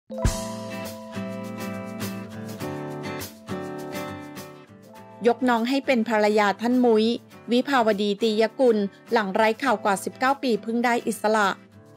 ยกน้องให้เป็นภรรยาท่านมุ้ยวิภาวดีตียกุลหลังไร้ข่าวกว่า19ปีเพิ่งได้อิสระ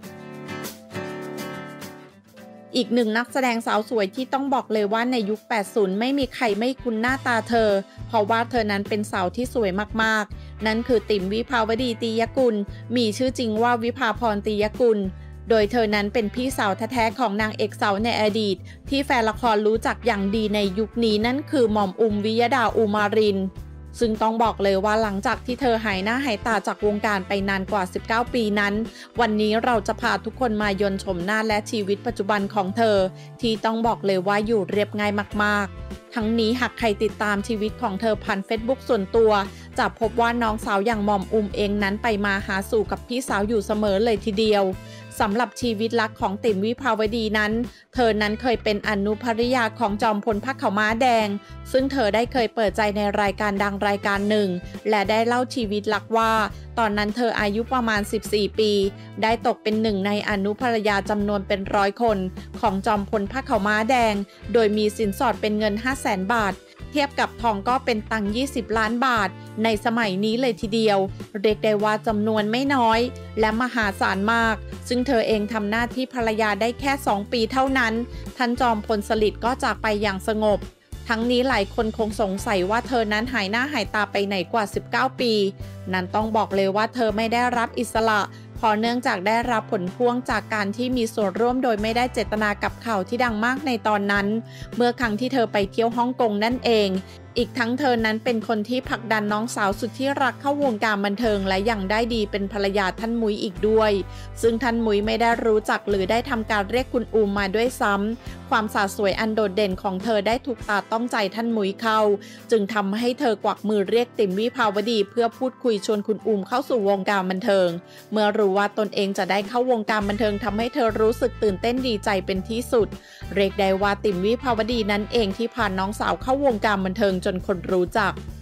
อีกหนึ่งนักแสดงสาวสวยที่ต้องบอกเลยว่าในยุค 80 ไม่มีใครไม่คุ้นหน้าตาเธอเพราะว่าเธอนั้นเป็นสาวที่สวยมากๆนั่นคือติ๋มวิภาวดีตียกุลมีชื่อจริงว่าวิภาพรตียกุลโดยเธอนั้นเป็นพี่สาวแท้ๆของนางเอกสาวในอดีตที่แฟนละครรู้จักอย่างดีในยุคนี้นั่นคือหม่อมวิยดาอุมารินซึ่งต้องบอกเลยว่าหลังจากที่เธอหายหน้าหายตาจากวงการไปนานกว่า19ปีนั้นวันนี้เราจะพาทุกคนมายนต์ชมหน้าและชีวิตปัจจุบันของเธอที่ต้องบอกเลยว่าอยู่เรียบง่ายมากๆทั้งนี้หากใครติดตามชีวิตของเธอผ่าน Facebook ส่วนตัวจะพบว่าน้องสาวอย่างหม่อมเองนั้นไปมาหาสู่กับพี่สาวอยู่เสมอเลยทีเดียวสำหรับชีวิตรักของติ๋มวิภาวดีนั้นเธอนั้นเคยเป็นอนุภริยาของจอมพลพรรคขาวม้าแดงซึ่งเธอได้เคยเปิดใจในรายการดังรายการหนึ่งและได้เล่าชีวิตรักว่าตอนนั้นเธออายุประมาณ14ปีได้ตกเป็นหนึ่งในอนุภริยาจำนวนเป็น100คนของจอมพลพรรคขาวม้าแดงโดยมีสินสอดเป็นเงิน 500,000 บาทเทียบกับทองก็เป็นตังค์20 ล้านบาทในสมัยนี้เลยทีเดียวเรียกได้ว่าจำนวนไม่น้อยและมหาศาลมากซึ่งเธอเองทำหน้าที่ภรรยาได้แค่2ปีเท่านั้นท่านจอมพลสฤษดิ์ก็จากไปอย่างสงบทั้งนี้หลายคนคงสงสัยว่าเธอนั้นหายหน้าหายตาไปไหนกว่า19ปีนั้นต้องบอกเลยว่าเธอไม่ได้รับอิสระเพราะเนื่องจากได้รับผลพวงจากการที่มีส่วนร่วมโดยไม่ได้เจตนากับข่าวที่ดังมากในตอนนั้นเมื่อครั้งที่เธอไปเที่ยวฮ่องกงนั่นเองอีกทั้งเธอนั้นเป็นคนที่ผลักดันน้องสาวสุดที่รักเข้าวงการบันเทิงและยังได้ดีเป็นภรรยาท่านมุ้ยอีกด้วยซึ่งท่านมุ้ยไม่ได้รู้จักหรือได้ทำการเรียกคุณอูมมาด้วยซ้ำความสาสวยอันโดดเด่นของเธอได้ถูกตาต้องใจท่านมุ้ยเข้าจึงทำให้เธอกวักมือเรียกติ๋มวิภาวดีเพื่อพูดคุยชวนคุณอูมเข้าสู่วงการบันเทิงเมื่อรู้ว่าตนเองจะได้เข้าวงการบันเทิงทำให้เธอรู้สึกตื่นเต้นดีใจเป็นที่สุดเรียกได้ว่าติ๋มวิภาวดีนั้นเองที่พาน้องสาวเข้าวงการบันเทิงจนคนรู้จัก